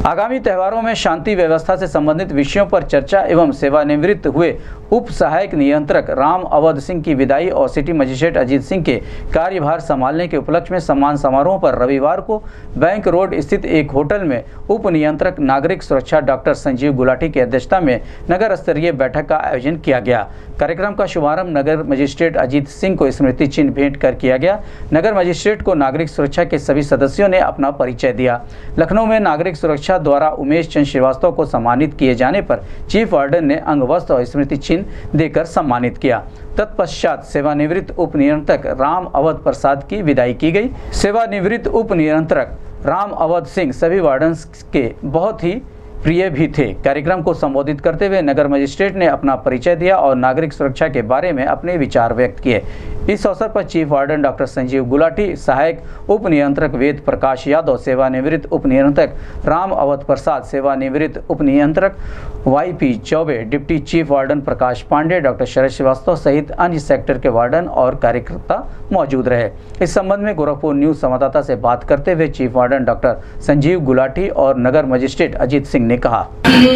आगामी त्योहारों में शांति व्यवस्था से संबंधित विषयों पर चर्चा एवं सेवानिवृत्त हुए उप सहायक नियंत्रक राम अवध सिंह की विदाई और सिटी मजिस्ट्रेट अजीत सिंह के कार्यभार संभालने के उपलक्ष्य में सम्मान समारोह पर रविवार को बैंक रोड स्थित एक होटल में उप नियंत्रक नागरिक सुरक्षा डॉक्टर संजीव गुलाटी की अध्यक्षता में नगर स्तरीय बैठक का आयोजन किया गया। कार्यक्रम का शुभारंभ नगर मजिस्ट्रेट अजीत सिंह को स्मृति चिन्ह भेंट कर किया गया। नगर मजिस्ट्रेट को नागरिक सुरक्षा के सभी सदस्यों ने अपना परिचय दिया। लखनऊ में नागरिक सुरक्षा द्वारा उमेश चंद श्रीवास्तव को सम्मानित किए जाने पर चीफ वार्डन ने अंग वस्त्र और स्मृति चिन्ह देकर सम्मानित किया। तत्पश्चात सेवानिवृत्त उप नियंत्रक राम अवध प्रसाद की विदाई की गई। सेवानिवृत्त उप नियंत्रक राम अवध सिंह सभी वार्डन्स के बहुत ही प्रिय भी थे। कार्यक्रम को संबोधित करते हुए नगर मजिस्ट्रेट ने अपना परिचय दिया और नागरिक सुरक्षा के बारे में अपने विचार व्यक्त किए। इस अवसर पर chief warden doctor Sanjeev Gulati, सहायक उप नियंत्रक वेद प्रकाश यादव, सेवानिवृत्त उप नियंत्रक राम अवध प्रसाद, सेवानिवृत्त उप नियंत्रक YP Chaubey, deputy chief warden Prakash Pandey, doctor Sharad Srivastava सहित अन्य सेक्टर के वार्डन और कार्यकर्ता मौजूद रहे। इस संबंध में गोरखपुर न्यूज संवाददाता से बात करते हुए chief warden doctor Sanjeev Gulati और नगर मजिस्ट्रेट अजीत सिंह ने कहा,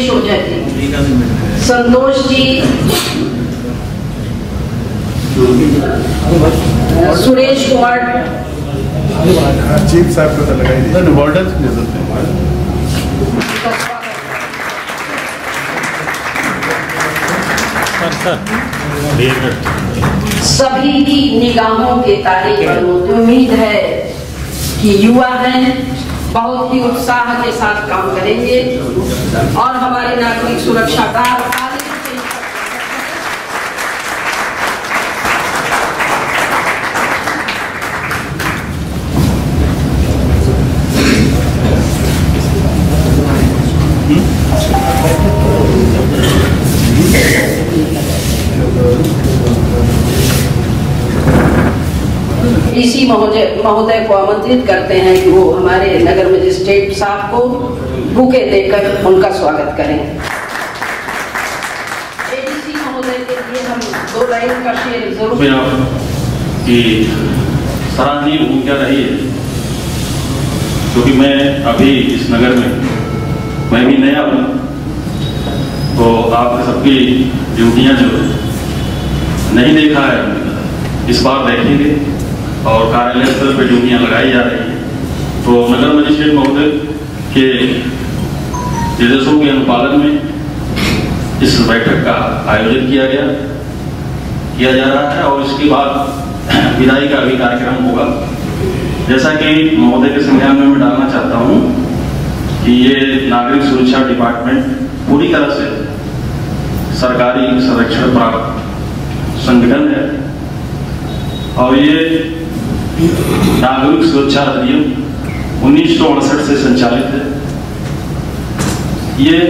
संतोष जी, सुरेश कुमार, चीफ साहब को लगाई वार्डन सभी की निगाहों के तारे पर उम्मीद है कि युवा हैं, बहुत ही उत्साह के साथ काम करेंगे और हमारे नागरिक सुरक्षा का डीसी महोदय को आमंत्रित करते हैं कि वो हमारे नगर मजिस्ट्रेट साहब को बुके देकर उनका स्वागत करें। एडीसी महोदय के लिए हम 2 लाइन का शेर जरूर कि सराहनीय भूमिका रही है, क्योंकि मैं अभी इस नगर में मैं भी नया हूँ, तो आप सबकी ड्यूटियाँ जो नहीं देखा है इस बार देखेंगे और कार्यालय स्तर पर ड्यूटियाँ लगाई जा रही हैं। तो नगर मजिस्ट्रेट महोदय के निर्देशों के अनुपालन में इस बैठक का आयोजन किया जा रहा है और इसके बाद विदाई का भी कार्यक्रम होगा। जैसा कि महोदय के संज्ञान में मैं डालना चाहता हूँ कि ये नागरिक सुरक्षा डिपार्टमेंट पूरी तरह से सरकारी संरक्षण प्राप्त संगठन है और ये नागरिक सुरक्षा अधिनियम 1968 से संचालित है। ये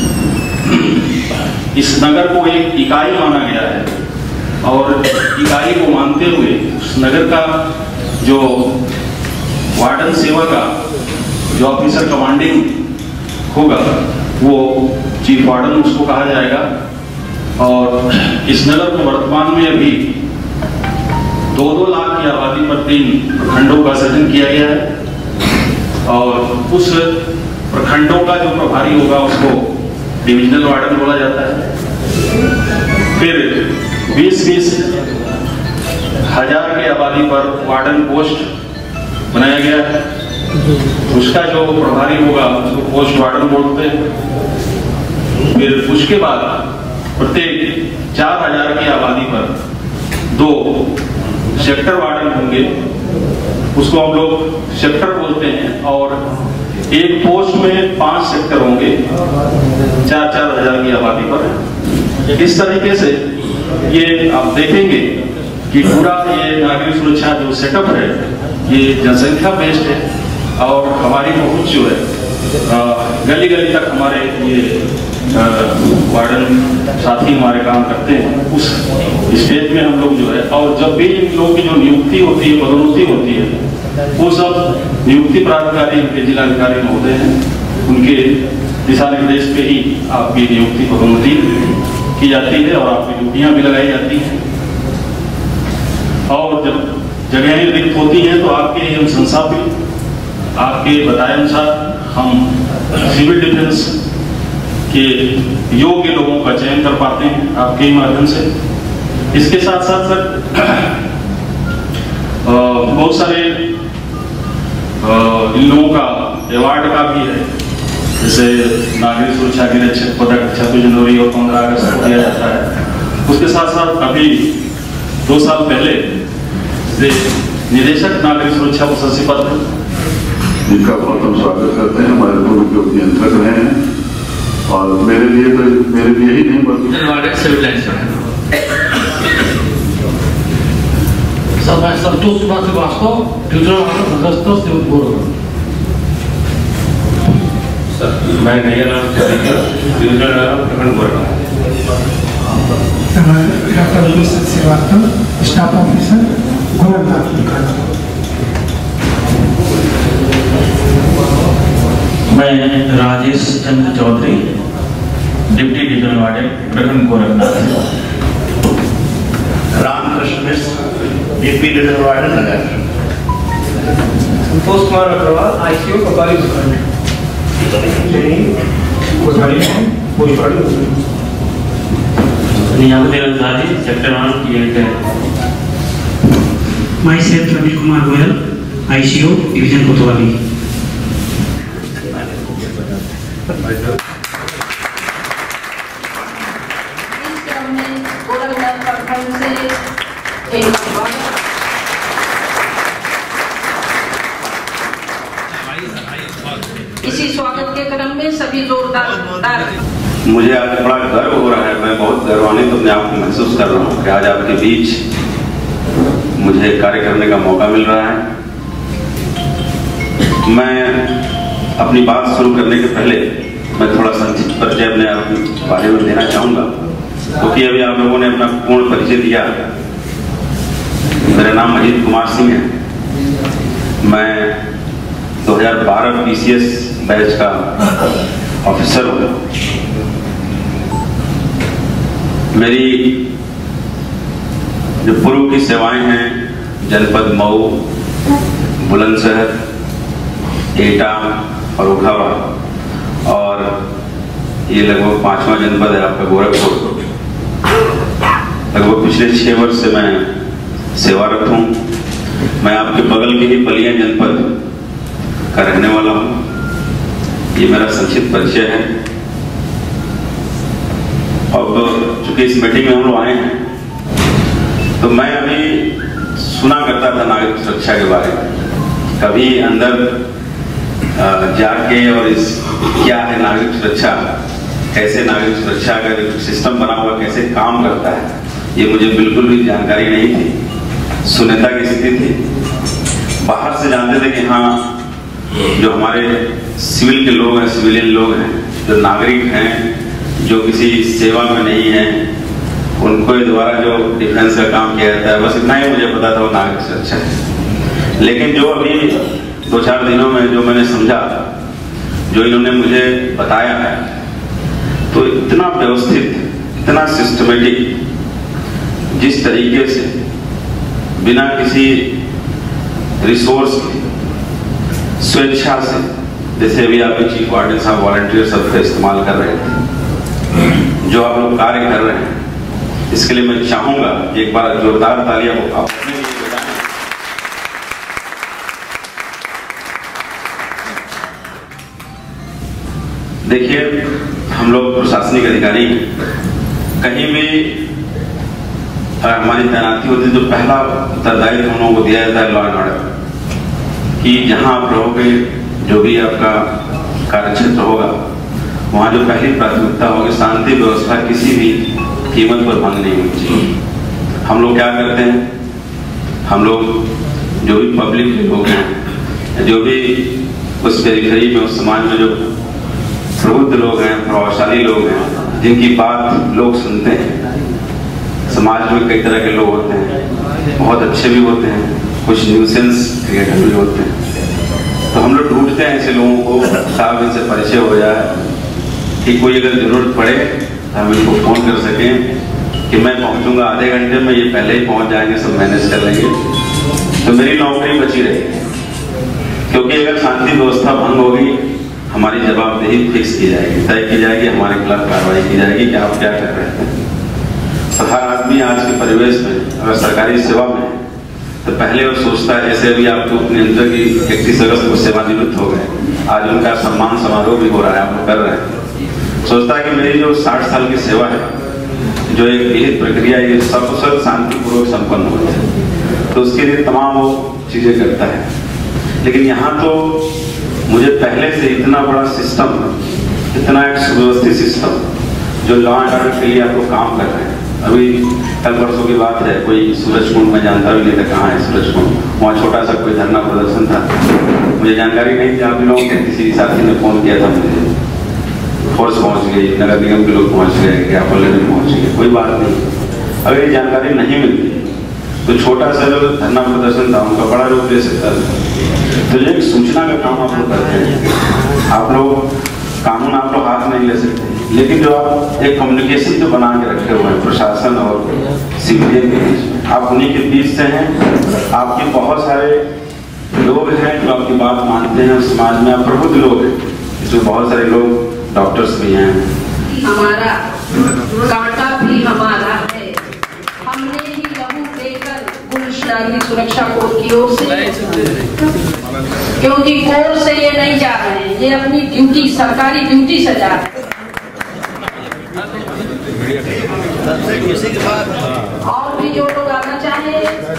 इस नगर को एक इकाई माना गया है और इकाई को मानते हुए उस नगर का जो वार्डन सेवा का जो ऑफिसर कमांडिंग होगा वो चीफ वार्डन उसको कहा जाएगा। और इस नगर को वर्तमान में अभी 2-2 लाख की आबादी पर 3 प्रखंडों का सृजन किया गया है और उस प्रखंडों का जो प्रभारी होगा उसको डिविजनल वार्डन बोला जाता है। फिर 20-20 हजार की आबादी पर वार्डन पोस्ट बनाया गया है, उसका जो प्रभारी होगा उसको पोस्ट वार्डन बोलते हैं। फिर उसके बाद प्रत्येक 4000 की आबादी पर 2 सेक्टर वार्डन होंगे, उसको हम लोग सेक्टर बोलते हैं और एक पोस्ट में 5 सेक्टर होंगे 4-4 हजार की आबादी पर। इस तरीके से ये आप देखेंगे कि पूरा ये नागरिक सुरक्षा जो सेटअप है ये जनसंख्या बेस्ड है और हमारी पहुंच जो है गली गली तक हमारे ये वार्डन साथी हमारे काम करते हैं उस स्टेज में हम लोग जो है। और जब भी इन लोगों की जो नियुक्ति होती है, पदोन्नति होती है, वो सब नियुक्ति प्राधिकारी उनके जिलाधिकारी महोदय हैं, उनके दिशा निर्देश पे ही आपकी नियुक्ति पदोन्नति की जाती है और आपकी ड्यूटियां भी लगाई जाती हैं। और जब जगहें रिक्त होती हैं तो आपके नियम संसार आपके बताए अनुसार हम सिविल डिफेंस के योग्य लोगों का चयन कर पाते हैं आपके माध्यम से। इसके साथ साथ सर बहुत सारे इन लोगों का अवार्ड का भी है, जैसे नागरिक सुरक्षा के रक्षक पदक 26 जनवरी और 15 अगस्त को दिया जाता है। उसके साथ साथ अभी 2 साल पहले निदेशक नागरिक सुरक्षा प्रशस्ति पत्र, जिनका बहुत हम स्वागत करते हैं। हमारे पूर्व के उप नियंत्रक रहे हैं और मेरे लिए ही नहीं बल्कि मैं संतोष कुमार श्रीवास्तव, डिविजनल अगस्त मैं डिविजनल प्रखंड Gorkha. Doctor Srivastava, staff officer Gorkha. मैं Rajesh Chandra Chaudhary, deputy divisional warden प्रखंड Gorakhnath. Ramkrishna Mishra, deputy divisional warden नगर। संतोष कुमार अग्रवाल, आईसीयू कोतवाली प्रखंड। Sector 1 myself Ravi Kumar Goyal, ICU division Kotwali. इसी स्वागत के क्रम में सभी जोरदार। मुझे आज बड़ा गर्व हो रहा है, मैं बहुत गर्वान्वित अपने आप को महसूस कर रहा हूँ कि आज आपके बीच मुझे कार्य करने का मौका मिल रहा है। मैं अपनी बात शुरू करने के पहले मैं थोड़ा संक्षिप्त परिचय अपने आप बारे में देना चाहूँगा, क्योंकि अभी आप लोगों ने अपना पूर्ण परिचय दिया। मेरा नाम अजीत कुमार सिंह है। मैं 2012 PCS बैच का ऑफिसर हूँ। मेरी जो पूर्व की सेवाएं हैं जनपद मऊ, बुलंदशहर, एटा और उखावा, और ये लगभग 5वां जनपद है आपका गोरखपुर। लगभग पिछले 6 वर्ष से मैं सेवारत हूँ। मैं आपके बगल के ही बलिया जनपद का रहने वाला हूँ। ये मेरा संक्षिप्त परिचय है। अब चूंकि इस मीटिंग में हम लोग आए हैं, तो मैं अभी सुना करता था नागरिक सुरक्षा के बारे में, कभी अंदर जाके और इस क्या है नागरिक सुरक्षा, कैसे नागरिक सुरक्षा का जो सिस्टम बना हुआ कैसे काम करता है, ये मुझे बिल्कुल भी जानकारी नहीं थी। शून्यता की स्थिति थी। बाहर से जानते थे कि हाँ, जो हमारे सिविल के लोग हैं, सिविलियन लोग हैं, जो नागरिक हैं, जो किसी सेवा में नहीं है, उनको द्वारा जो डिफेंस का काम किया जाता है, बस इतना ही मुझे पता था वो नागरिक सुरक्षा है। लेकिन जो अभी 2-4 दिनों में जो मैंने समझा, जो इन्होंने मुझे बताया है, तो इतना व्यवस्थित, इतना सिस्टमेटिक, जिस तरीके से बिना किसी रिसोर्स के स्वेच्छा से, जैसे अभी आपके चीफ वार्डन साहब वॉलंटियर शब्द का इस्तेमाल कर रहे थे, जो आप लोग कार्य कर रहे हैं, इसके लिए मैं चाहूंगा एक बार जोरदार तालियां हो आप अपने लिए बजाएं। देखिए, हम लोग प्रशासनिक अधिकारी कहीं भी हमारी तैनाती होती है, जो पहला उत्तरदायित्व हम लोगों को दिया जाता है लॉ एंड ऑर्डर, कि जहां आप रहोगे, जो भी आपका कार्य क्षेत्र होगा, वहां जो पहली प्राथमिकता होगी, शांति व्यवस्था किसी भी कीमत पर भंग नहीं होनी चाहिए। हम लोग क्या करते हैं, हम लोग जो भी पब्लिक के लोग हैं, जो भी उस पेरिफेरी में, उस समाज में जो प्रबुद्ध लोग हैं, प्रभावशाली लोग हैं, जिनकी बात लोग सुनते हैं। समाज में कई तरह के लोग होते हैं, बहुत अच्छे भी होते हैं, कुछ न्यूसेंस क्रिएटर भी होते हैं। तो हम लोग ढूंढते हैं ऐसे लोगों को, साहब इनसे परिचय हो जाए कि कोई अगर जरूरत पड़े हम इनको फोन कर सकें कि मैं पहुंचूंगा आधे घंटे में, ये पहले ही पहुंच जाएंगे, सब मैनेज कर लेंगे, तो मेरी नौकरी बची रहेगी। क्योंकि अगर शांति व्यवस्था भंग होगी, हमारी जवाबदेही फिक्स की जाएगी, तय की जाएगी, हमारे खिलाफ कार्रवाई की जाएगी कि आप क्या कर रहे हैं। तो हर आदमी आज के परिवेश में अगर सरकारी सेवा में तो पहले वो सोचता है, जैसे अभी आपको नियंत्रक की 31 अगस्त को सेवानिवृत्त हो गए, आज उनका सम्मान समारोह भी हो रहा है, आप लोग कर रहे हैं। सोचता है कि मेरी जो 60 साल की सेवा है, जो एक विहित प्रक्रिया ये सकुशल शांतिपूर्वक संपन्न हो जाए, तो उसके लिए तमाम वो चीजें करता है। लेकिन यहाँ तो मुझे पहले से इतना बड़ा सिस्टम, इतना एक सुव्यवस्थित सिस्टम जो लॉ एंड ऑर्डर के लिए आप लोग काम कर रहे हैं। अभी कल परसों की बात है, कोई सूरजकुंड में जानता भी नहीं था कहाँ है सूरजकुंड, वहाँ छोटा सा कोई धरना प्रदर्शन था, मुझे जानकारी नहीं थी। आप लोगों के किसी साथी ने फोन किया था मुझे, फोर्स पहुँच गई, नगर निगम के लोग पहुँच गए, ज्ञापन लेने पहुँच गए, कोई बात नहीं। अगर ये जानकारी नहीं मिलती तो छोटा सा जो धरना प्रदर्शन था उनका बड़ा रूप ले सकता था। तो ये सूचना का काम आप लोग करते हैं, आप लोग कानून आप लोग हाथ नहीं ले सकते, लेकिन जो आप एक कम्युनिकेशन जो बना के रखे हुए हैं प्रशासन और सिविलियन के बीच में, आप उन्हीं के बीच से हैं। आपके बहुत सारे लोग हैं जो आपकी बात मानते हैं, समाज में आप प्रबुद्ध लोग हैं, जो बहुत सारे लोग डॉक्टर्स भी हैं। हमारा कांटा भी हमारा है, हमने ही लहू देकर पुलिस नागरिक सुरक्षा कोड की ओर से, क्योंकि कोर्ट से ये नहीं जा रहे हैं, ये अपनी ड्यूटी, सरकारी ड्यूटी से जा रहे हैं। और भी जो लोग आना चाहे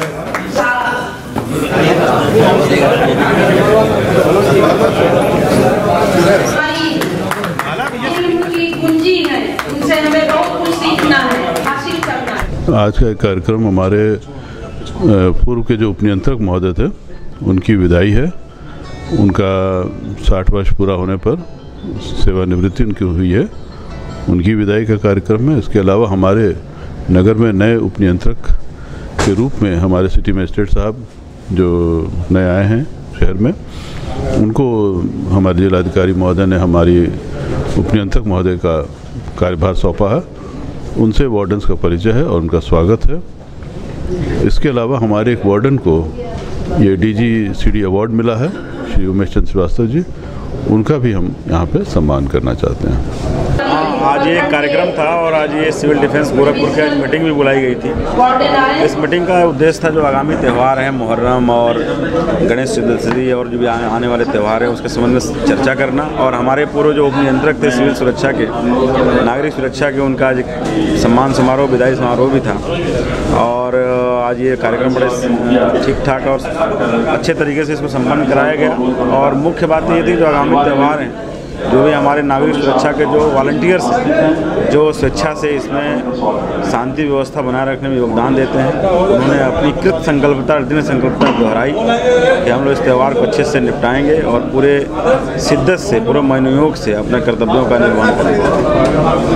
की कुंजी है, उनसे हमें बहुत कुछ सीखना है, हासिल करना है। आज का कार्यक्रम हमारे पूर्व के जो उपनियंत्रक महोदय थे उनकी विदाई है। उनका 60 वर्ष पूरा होने पर सेवानिवृत्ति उनकी हुई है, उनकी विदाई का कार्यक्रम है। इसके अलावा हमारे नगर में नए उपनियंत्रक के रूप में हमारे सिटी मजिस्ट्रेट साहब जो नए आए हैं शहर में, उनको हमारे जिलाधिकारी महोदय ने हमारी उपनियंत्रक महोदय का कार्यभार सौंपा है। उनसे वार्डन्स का परिचय है और उनका स्वागत है। इसके अलावा हमारे एक वार्डन को ये DGCD अवार्ड मिला है, श्री उमेश चंद्र श्रीवास्तव जी, उनका भी हम यहाँ पे सम्मान करना चाहते हैं। आज ये कार्यक्रम था और आज ये सिविल डिफेंस गोरखपुर की आज मीटिंग भी बुलाई गई थी। इस मीटिंग का उद्देश्य था जो आगामी त्यौहार हैं मुहर्रम और गणेश चतुर्थी और जो भी आने वाले त्यौहार हैं उसके संबंध में चर्चा करना, और हमारे पूर्व जो उपनियंत्रक थे सिविल सुरक्षा के, नागरिक सुरक्षा के, उनका आज सम्मान समारोह, विदाई समारोह भी था। और आज ये कार्यक्रम बड़े ठीक ठाक और अच्छे तरीके से इसको संपन्न कराया गया। और मुख्य बात ये थी जो आगामी त्यौहार हैं, जो भी हमारे नागरिक सुरक्षा के जो वॉलंटियर्स हैं, जो स्वेच्छा से इसमें शांति व्यवस्था बनाए रखने में योगदान देते हैं, उन्होंने अपनी कृत संकल्पता, दृढ़ संकल्पता दोहराई कि हम लोग इस त्यौहार को अच्छे से निपटाएंगे और पूरे शिद्दत से, पूरे मनोयोग से अपने कर्तव्यों का निर्वहन करेंगे।